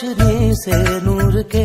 रोशनी से नूर के।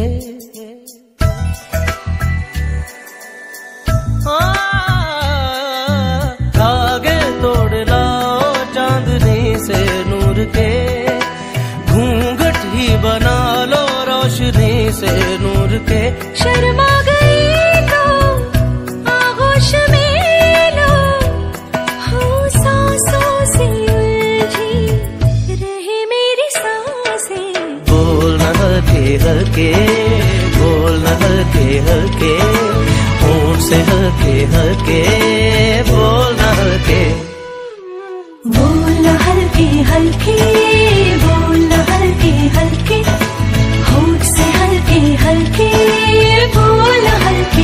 धागे तोड़ लाओ चांदनी से नूर के, घूंघट ही बना लो रोशनी से नूर के। शर्मा गई तो आगोश में लो, हो सांसों से उलझी रहे मेरी सांसें। बोल न हल्के हल्के, बोल न हल्के हल्के, होंठ से हल्के हल्के, बोल न हल्के। बोल न हल्के हल्के, बोल न हल्के हल्के, होंठ से हल्के हल्के, बोल न हल्के।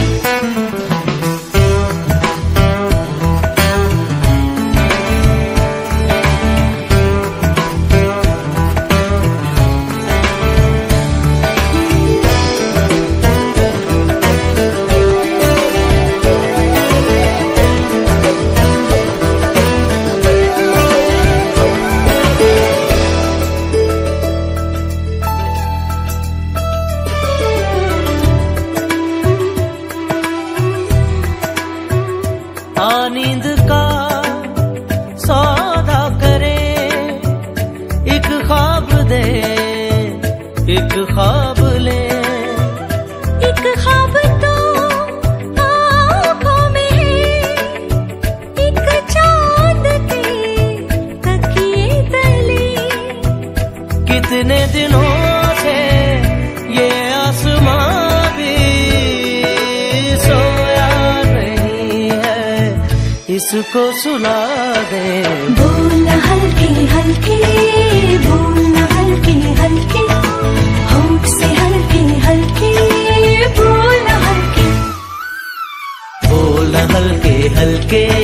नींद का सौदा करे, एक ख्वाब दे, एक ख्वाब ले। एक ख्वाब तो आँखों में है, एक चाँद के तकिए तले। कितने दिनों से ये आसमां भी सोया नहीं है, इसको सुला दे। बोल न हल्के हल्के, बोल न हल्के हल्के, होंठ से हल्के हल्के, बोल न हल्के। बोल न हल्के हल्के,